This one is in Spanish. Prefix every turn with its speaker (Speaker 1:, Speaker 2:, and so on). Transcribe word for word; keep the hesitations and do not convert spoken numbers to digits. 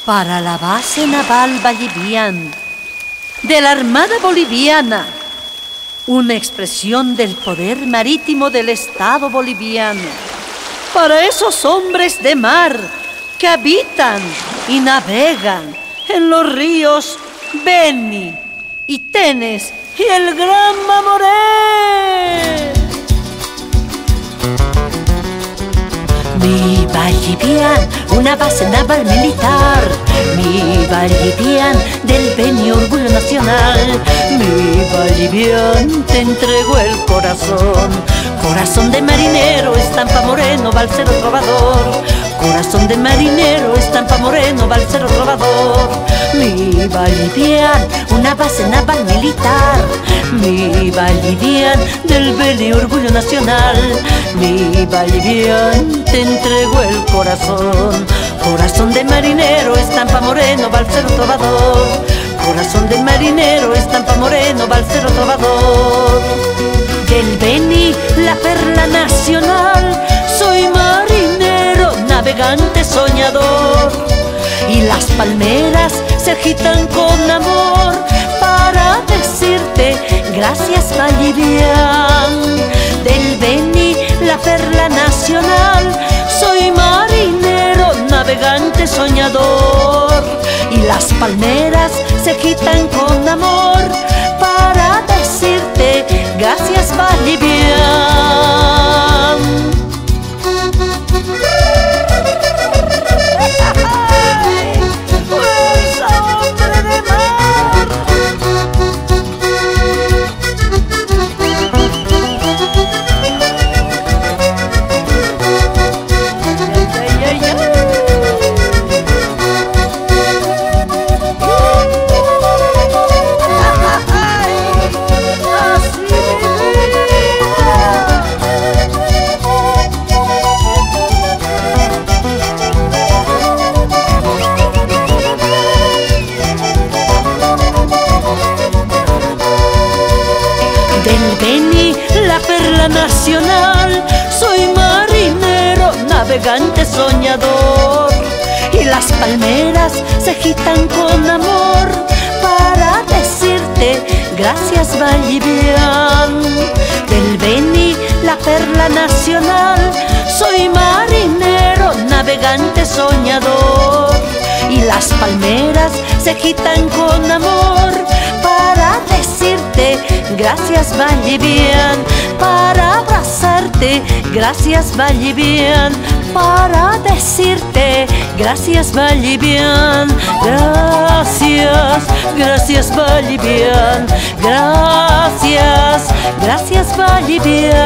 Speaker 1: para la base naval Vallivian de la Armada Boliviana, una expresión del poder marítimo del Estado boliviano, para esos hombres de mar que habitan y navegan en los ríos Beni y Tenes y el Gran Mamoré. Mi Vallivian, una base naval militar. Mi Vallivian, del Beni orgullo nacional. Mi Vallivian, te entregó el corazón. Corazón de marinero, estampa moreno, balsero trovador. Corazón de marinero, estampa moreno, balsero trovador. Mi Vallivian, una base naval militar. Mi Vallivian, del Beni orgullo nacional. Mi Vallivian, te entregó el corazón. Corazón de marinero, estampa moreno, balsero trovador. Corazón de marinero, estampa moreno, balsero trovador. Del Beni, la perla nacional, soy marinero, navegante soñador. Y las palmeras se agitan con amor para decirte gracias Vallivian. Del Beni, la perla nacional, soy marinero, navegante soñador. Y las palmeras se agitan con amor para decirte gracias Vallivian. Del Beni, la perla nacional, soy marinero, navegante soñador. Y las palmeras se agitan con amor para decirte gracias Vallivian. Del Beni, la perla nacional, soy marinero, navegante soñador. Y las palmeras se agitan con amor para decirte gracias Vallivian, para abrazarte gracias Vallivian, para decirte gracias Vallivian. Gracias, gracias Vallivian, gracias, gracias Vallivian.